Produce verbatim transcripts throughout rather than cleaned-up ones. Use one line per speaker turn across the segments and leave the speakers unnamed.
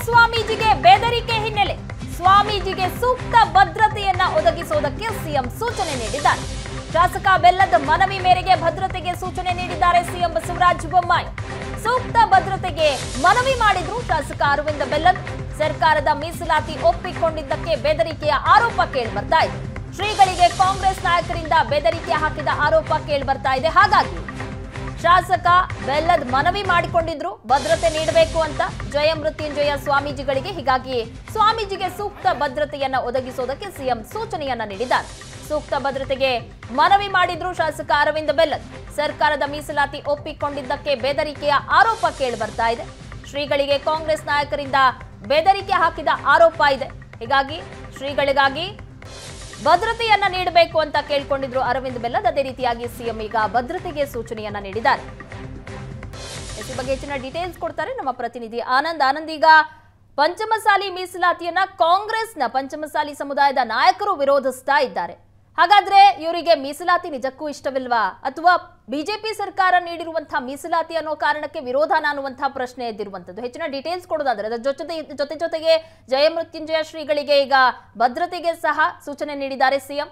ಸ್ವಾಮೀಜಿಗೆ ಬೆದರಿಕೆ ಹಿನ್ನೆಲೆ ಸ್ವಾಮೀಜಿಗೆ ಸೂಕ್ತ ಭದ್ರತೆಯನ್ನ ಒದಗಿಸುವುದಕ್ಕೆ ಸಿಎಂ ಸೂಚನೆ ನೀಡಿದ್ದಾರೆ. ಶಾಸಕ ಬೆಲ್ಲದ ಮನವಿ ಮೇರೆಗೆ ಭದ್ರತೆಗೆ ಸೂಚನೆ ನೀಡಿದ್ದಾರೆ ಸಿಎಂ ಬಸವರಾಜ ಬೊಮ್ಮಾಯಿ. ಸೂಕ್ತ ಭದ್ರತೆಗೆ ಮನವಿ ಮಾಡಿದ್ರು ಶಾಸಕ ಅರವಿಂದ ಬೆಲ್ಲದ್. ಸರ್ಕಾರದ ಮೀಸಲಾತಿ ಒಪ್ಪಿಕೊಂಡಿದ್ದಕ್ಕೆ ಬೆದರಿಕೆಯ ಆರೋಪ ಕೇಳಿ ಬರ್ತಾ ಇದೆ. ಶ್ರೀಗಳಿಗೆ ಕಾಂಗ್ರೆಸ್ ನಾಯಕರಿಂದ ಬೆದರಿಕೆ ಹಾಕಿದ ಆರೋಪ ಕೇಳಿ ಬರ್ತಾ ಇದೆ. ಹಾಗಾಗಿ ಶಾಸಕ ಬೆಲ್ಲದ್ ಮನವಿ ಮಾಡಿಕೊಂಡಿದ್ರು ಭದ್ರತೆ ನೀಡಬೇಕು ಅಂತ ಜಯ ಮೃತ್ಯುಂಜಯ ಸ್ವಾಮೀಜಿಗಳಿಗೆ. ಹೀಗಾಗಿ ಸ್ವಾಮೀಜಿಗೆ ಸೂಕ್ತ ಭದ್ರತೆಯನ್ನ ಒದಗಿಸುವುದಕ್ಕೆ ಸಿಎಂ ಸೂಚನೆಯನ್ನ ನೀಡಿದ್ದಾರೆ. ಸೂಕ್ತ ಭದ್ರತೆಗೆ ಮನವಿ ಮಾಡಿದ್ರು ಶಾಸಕ ಅರವಿಂದ ಬೆಲ್ಲದ್. ಸರ್ಕಾರದ ಮೀಸಲಾತಿ ಒಪ್ಪಿಕೊಂಡಿದ್ದಕ್ಕೆ ಬೆದರಿಕೆಯ ಆರೋಪ ಕೇಳಿ ಬರ್ತಾ ಇದೆ. ಶ್ರೀಗಳಿಗೆ ಕಾಂಗ್ರೆಸ್ ನಾಯಕರಿಂದ ಬೆದರಿಕೆ ಹಾಕಿದ ಆರೋಪ ಇದೆ. ಹೀಗಾಗಿ ಶ್ರೀಗಳಿಗಾಗಿ ಭದ್ರತೆಯನ್ನ ನೀಡಬೇಕು ಅಂತ ಕೇಳಿಕೊಂಡಿದ್ರು ಅರವಿಂದ್ ಬೆಲ್ಲದ್. ಅದೇ ರೀತಿಯಾಗಿ ಸಿಎಂ ಈಗ ಭದ್ರತೆಗೆ ಸೂಚನೆಯನ್ನ ನೀಡಿದ್ದಾರೆ. ಈ ಬಗ್ಗೆ ಹೆಚ್ಚಿನ ಡೀಟೇಲ್ಸ್ ಕೊಡ್ತಾರೆ ನಮ್ಮ ಪ್ರತಿನಿಧಿ ಆನಂದ್. ಆನಂದ್, ಈಗ ಪಂಚಮಸಾಲಿ ಮೀಸಲಾತಿಯನ್ನ ಕಾಂಗ್ರೆಸ್ನ ಪಂಚಮಸಾಲಿ ಸಮುದಾಯದ ನಾಯಕರು ವಿರೋಧಿಸ್ತಾ ಇದ್ದಾರೆ. ಹಾಗಾದ್ರೆ ಇವರಿಗೆ ಮೀಸಲಾತಿ ನಿಜಕ್ಕೂ ಇಷ್ಟವಿಲ್ವಾ, ಅಥವಾ ಬಿಜೆಪಿ ಸರ್ಕಾರ ನೀಡಿರುವಂತಹ ಮೀಸಲಾತಿ ಅನ್ನೋ ಕಾರಣಕ್ಕೆ ವಿರೋಧನ ಅನ್ನುವಂತಹ ಪ್ರಶ್ನೆ ಎದ್ದಿರುವಂತದ್ದು? ಹೆಚ್ಚಿನ ಡೀಟೇಲ್ಸ್ ಕೊಡೋದಾದ್ರೆ ಅದರ ಜೊತೆ ಜೊತೆ ಜೊತೆಗೆ ಜಯ ಮೃತ್ಯುಂಜಯ ಶ್ರೀಗಳಿಗೆ ಈಗ ಭದ್ರತೆಗೆ ಸಹ ಸೂಚನೆ ನೀಡಿದ್ದಾರೆ ಸಿಎಂ.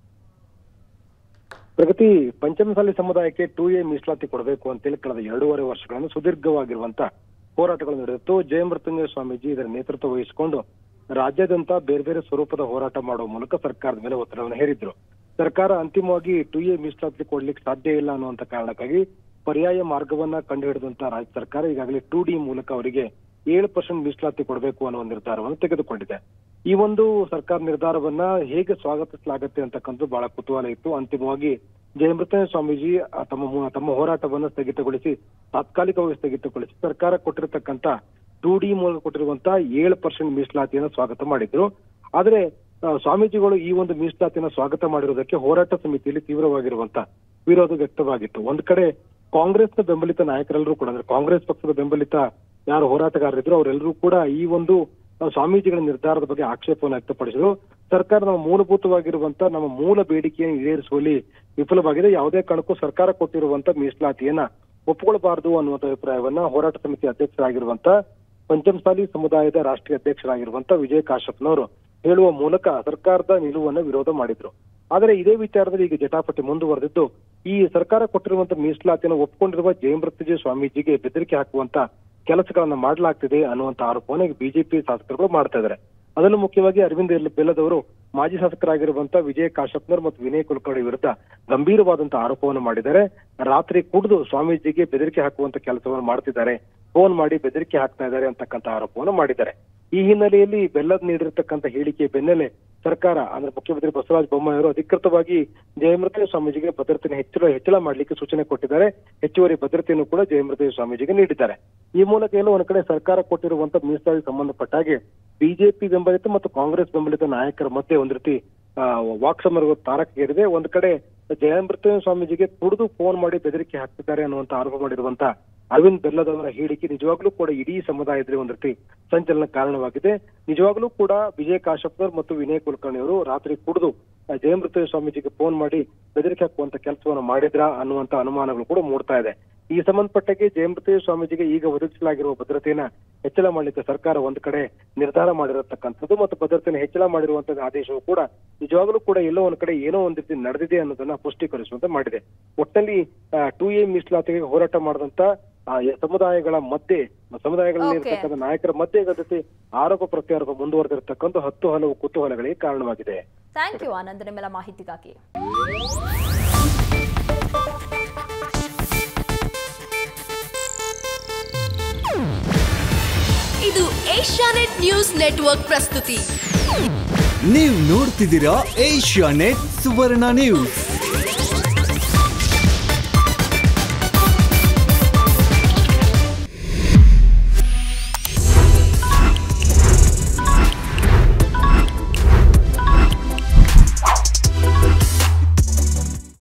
ಪ್ರಗತಿ, ಪಂಚಮಸಾಲಿ ಸಮುದಾಯಕ್ಕೆ ಟೂ ಎ ಮೀಸಲಾತಿ ಕೊಡಬೇಕು ಅಂತೇಳಿ ಕಳೆದ ಎರಡೂವರೆ ವರ್ಷಗಳನ್ನು ಸುದೀರ್ಘವಾಗಿರುವಂತ ಹೋರಾಟಗಳು ನಡೆದಿತ್ತು. ಜಯ ಮೃತ್ಯುಂಜಯ ಸ್ವಾಮೀಜಿ ಇದರ ನೇತೃತ್ವ ವಹಿಸಿಕೊಂಡು ರಾಜ್ಯಾದ್ಯಂತ ಬೇರೆ ಬೇರೆ ಸ್ವರೂಪದ ಹೋರಾಟ ಮಾಡುವ ಮೂಲಕ ಸರ್ಕಾರದ ಮೇಲೆ ಒತ್ತಡವನ್ನು ಹೇರಿದ್ರು. ಸರ್ಕಾರ ಅಂತಿಮವಾಗಿ ಟೂ ಎ ಮೀಸಲಾತಿ ಕೊಡ್ಲಿಕ್ಕೆ ಸಾಧ್ಯ ಇಲ್ಲ ಅನ್ನುವಂತ ಕಾರಣಕ್ಕಾಗಿ ಪರ್ಯಾಯ ಮಾರ್ಗವನ್ನ ಕಂಡು ಹಿಡಿದಂತ ರಾಜ್ಯ ಸರ್ಕಾರ ಈಗಾಗಲೇ ಟೂ ಡಿ ಮೂಲಕ ಅವರಿಗೆ ಏಳು ಪರ್ಸೆಂಟ್ ಮೀಸಲಾತಿ ಕೊಡಬೇಕು ಅನ್ನೋ ಒಂದು ನಿರ್ಧಾರವನ್ನು ತೆಗೆದುಕೊಂಡಿದೆ. ಈ ಒಂದು ಸರ್ಕಾರ ನಿರ್ಧಾರವನ್ನ ಹೇಗೆ ಸ್ವಾಗತಿಸಲಾಗುತ್ತೆ ಅಂತಕ್ಕಂಥದ್ದು ಬಹಳ ಕುತೂಹಲ ಇತ್ತು. ಅಂತಿಮವಾಗಿ ಜಯ ಮೃತ್ಯುಂಜಯ ಸ್ವಾಮೀಜಿ ತಮ್ಮ ತಮ್ಮ ಹೋರಾಟವನ್ನು ಸ್ಥಗಿತಗೊಳಿಸಿ ತಾತ್ಕಾಲಿಕವಾಗಿ ಸ್ಥಗಿತಗೊಳಿಸಿ ಸರ್ಕಾರ ಕೊಟ್ಟಿರತಕ್ಕಂತ ಟೂ ಡಿ ಮೂಲಕ ಕೊಟ್ಟಿರುವಂತಹ ಏಳು ಪರ್ಸೆಂಟ್ ಮೀಸಲಾತಿಯನ್ನು ಸ್ವಾಗತ ಮಾಡಿದ್ರು. ಆದ್ರೆ ಸ್ವಾಮೀಜಿಗಳು ಈ ಒಂದು ಮೀಸಲಾತಿಯನ್ನು ಸ್ವಾಗತ ಮಾಡಿರುವುದಕ್ಕೆ ಹೋರಾಟ ಸಮಿತಿಯಲ್ಲಿ ತೀವ್ರವಾಗಿರುವಂತಹ ವಿರೋಧ ವ್ಯಕ್ತವಾಗಿತ್ತು. ಒಂದ್ ಕಡೆ ಕಾಂಗ್ರೆಸ್ನ ಬೆಂಬಲಿತ ನಾಯಕರೆಲ್ಲರೂ ಕೂಡ, ಅಂದ್ರೆ ಕಾಂಗ್ರೆಸ್ ಪಕ್ಷದ ಬೆಂಬಲಿತ ಯಾರು ಹೋರಾಟಗಾರರಿದ್ರು ಅವರೆಲ್ಲರೂ ಕೂಡ ಈ ಒಂದು ಸ್ವಾಮೀಜಿಗಳ ನಿರ್ಧಾರದ ಬಗ್ಗೆ ಆಕ್ಷೇಪವನ್ನು ವ್ಯಕ್ತಪಡಿಸಿದ್ರು. ಸರ್ಕಾರ ನಮ್ಮ ಮೂಲಭೂತವಾಗಿರುವಂತ ನಮ್ಮ ಮೂಲ ಬೇಡಿಕೆಯನ್ನು ಈಡೇರಿಸುವಲ್ಲಿ ವಿಫಲವಾಗಿದೆ, ಯಾವುದೇ ಕಾರಣಕ್ಕೂ ಸರ್ಕಾರ ಕೊಟ್ಟಿರುವಂತ ಮೀಸಲಾತಿಯನ್ನ ಒಪ್ಪಿಕೊಳ್ಳಬಾರದು ಅನ್ನುವಂಥ ಅಭಿಪ್ರಾಯವನ್ನ ಹೋರಾಟ ಸಮಿತಿ ಅಧ್ಯಕ್ಷರಾಗಿರುವಂತ ಪಂಚಮಸಾಲಿ ಸಮುದಾಯದ ರಾಷ್ಟ್ರೀಯ ಅಧ್ಯಕ್ಷರಾಗಿರುವಂತ ವಿಜಯ್ ಕಾಶ್ಯಪ್ನವರು ಹೇಳುವ ಮೂಲಕ ಸರ್ಕಾರದ ನಿಲುವನ್ನ ವಿರೋಧ ಮಾಡಿದ್ರು. ಆದರೆ ಇದೇ ವಿಚಾರದಲ್ಲಿ ಈಗ ಜಟಾಪಟಿ ಮುಂದುವರೆದಿದ್ದು, ಈ ಸರ್ಕಾರ ಕೊಟ್ಟಿರುವಂತ ಮೀಸಲಾತಿಯನ್ನು ಒಪ್ಪಿಕೊಂಡಿರುವ ಜಯ ಮೃತ್ಯುಂಜಯ ಸ್ವಾಮೀಜಿಗೆ ಬೆದರಿಕೆ ಹಾಕುವಂತ ಕೆಲಸಗಳನ್ನ ಮಾಡಲಾಗ್ತಿದೆ ಅನ್ನುವಂತ ಆರೋಪವನ್ನು ಈಗ ಬಿಜೆಪಿ ಶಾಸಕರುಗಳು ಮಾಡ್ತಾ ಇದ್ದಾರೆ. ಅದನ್ನು ಮುಖ್ಯವಾಗಿ ಅರವಿಂದ್ ಬೆಲ್ಲದವರು ಮಾಜಿ ಶಾಸಕರಾಗಿರುವಂತ ವಿಜಯ್ ಕಾಶ್ಯಪ್ನರ್ ಮತ್ತು ವಿನಯ್ ಕುಲಕರ್ಣಿ ವಿರುದ್ಧ ಗಂಭೀರವಾದಂತಹ ಆರೋಪವನ್ನು ಮಾಡಿದ್ದಾರೆ. ರಾತ್ರಿ ಕುಡಿದು ಸ್ವಾಮೀಜಿಗೆ ಬೆದರಿಕೆ ಹಾಕುವಂತ ಕೆಲಸವನ್ನು ಮಾಡ್ತಿದ್ದಾರೆ, ಫೋನ್ ಮಾಡಿ ಬೆದರಿಕೆ ಹಾಕ್ತಾ ಇದ್ದಾರೆ ಅಂತಕ್ಕಂಥ ಆರೋಪವನ್ನು ಮಾಡಿದ್ದಾರೆ. ಈ ಹಿನ್ನೆಲೆಯಲ್ಲಿ ಬೆಲ್ಲದ್ ನೀಡಿರತಕ್ಕಂಥ ಹೇಳಿಕೆ ಬೆನ್ನಲ್ಲೇ ಸರ್ಕಾರ ಅಂದ್ರೆ ಮುಖ್ಯಮಂತ್ರಿ ಬಸವರಾಜ ಬೊಮ್ಮಾಯಿ ಅವರು ಅಧಿಕೃತವಾಗಿ ಜಯ ಮೃತ್ಯುಂಜಯ ಸ್ವಾಮೀಜಿಗೆ ಭದ್ರತೆಯನ್ನು ಹೆಚ್ಚಳ ಹೆಚ್ಚಳ ಮಾಡಲಿಕ್ಕೆ ಸೂಚನೆ ಕೊಟ್ಟಿದ್ದಾರೆ. ಹೆಚ್ಚುವರಿ ಭದ್ರತೆಯನ್ನು ಕೂಡ ಜಯ ಮೃತ್ಯುಂಜಯ ಸ್ವಾಮೀಜಿಗೆ ನೀಡಿದ್ದಾರೆ. ಈ ಮೂಲಕ ಎಲ್ಲ ಒಂದ್ ಕಡೆ ಸರ್ಕಾರ ಕೊಟ್ಟಿರುವಂತ ಮೀಸಲಾತಿ ಸಂಬಂಧಪಟ್ಟ ಹಾಗೆ ಬಿಜೆಪಿ ಬೆಂಬಲಿತ ಮತ್ತು ಕಾಂಗ್ರೆಸ್ ಬೆಂಬಲಿತ ನಾಯಕರ ಮಧ್ಯೆ ಒಂದ್ ರೀತಿ ಆ ವಾಕ್ಸಮರ ತಾರಕಗೇರಿದೆ. ಒಂದ್ ಕಡೆ ಜಯ ಮೃತ್ಯುಂಜಯ ಸ್ವಾಮೀಜಿಗೆ ಕುಡಿದು ಫೋನ್ ಮಾಡಿ ಬೆದರಿಕೆ ಹಾಕ್ತಿದ್ದಾರೆ ಅನ್ನುವಂತ ಆರೋಪ ಮಾಡಿರುವಂತ ಅರವಿಂದ್ ಬೆಲ್ಲದ್ ಅವರ ಹೇಳಿಕೆ ನಿಜವಾಗ್ಲೂ ಕೂಡ ಇಡೀ ಸಮುದಾಯದಲ್ಲಿ ಒಂದ್ ರೀತಿ ಸಂಚಲನ ಕಾರಣವಾಗಿದೆ. ನಿಜವಾಗ್ಲೂ ಕೂಡ ವಿಜಯ್ ಕಾಶ್ಯಪ್ನರ್ ಮತ್ತು ವಿನಯ್ ಕುಲಕರ್ಣಿ ಅವರು ರಾತ್ರಿ ಕುಡಿದು ಜಯ ಮೃತ್ಯುಂಜಯ ಸ್ವಾಮೀಜಿಗೆ ಫೋನ್ ಮಾಡಿ ಬೆದರಿಕೆ ಹಾಕುವಂತ ಕೆಲಸವನ್ನು ಮಾಡಿದ್ರ ಅನ್ನುವಂತ ಅನುಮಾನಗಳು ಕೂಡ ಮೂಡ್ತಾ ಇದೆ. ಈ ಸಂಬಂಧಪಟ್ಟಕ್ಕೆ ಜಯ ಮೃತ್ಯುಂಜಯ ಸ್ವಾಮೀಜಿಗೆ ಈಗ ಒದಗಿಸಲಾಗಿರುವ ಭದ್ರತೆಯನ್ನ ಹೆಚ್ಚಳ ಮಾಡಲಿಕ್ಕೆ ಸರ್ಕಾರ ಒಂದ್ ಕಡೆ ನಿರ್ಧಾರ ಮಾಡಿರತಕ್ಕಂಥದ್ದು ಮತ್ತು ಭದ್ರತೆಯನ್ನು ಹೆಚ್ಚಳ ಮಾಡಿರುವಂತಹ ಆದೇಶವು ಕೂಡ ನಿಜವಾಗ್ಲೂ ಕೂಡ ಎಲ್ಲೋ ಒಂದ್ ಕಡೆ ಏನೋ ಒಂದ್ ರೀತಿ ನಡೆದಿದೆ ಅನ್ನೋದನ್ನ ಪುಷ್ಟೀಕರಿಸುವಂತೆ ಮಾಡಿದೆ. ಒಟ್ಟಲ್ಲಿ ಟೂ ಎ ಮೀಸಲಾತಿಗೆ ಹೋರಾಟ ಮಾಡಿದಂತ ಸಮುದಾಯಗಳ ಮಧ್ಯೆ ಸಮುದಾಯಗಳಲ್ಲಿ ಇರತಕ್ಕಂಥ ನಾಯಕರ ಮಧ್ಯೆ ಜೊತೆ ಆರೋಪ ಪ್ರತ್ಯಾರೋಪ ಮುಂದುವರೆದಿರತಕ್ಕಂಥ ಹತ್ತು ಹಲವು ಕುತೂಹಲಗಳಿಗೆ ಕಾರಣವಾಗಿದೆ.
ಥ್ಯಾಂಕ್ ಯು ಆನಂದ್ ನಿಮ್ಮೆಲ್ಲ ಮಾಹಿತಿಗಾಗಿ.
ಇದು ಏಷ್ಯಾನೆಟ್ ನ್ಯೂಸ್ ನೆಟ್ವರ್ಕ್ ಪ್ರಸ್ತುತಿ.
ನೀವು ನೋಡ್ತಿದ್ದೀರಾ ಏಷ್ಯಾನೆಟ್ ಸುವರ್ಣ ನ್ಯೂಸ್.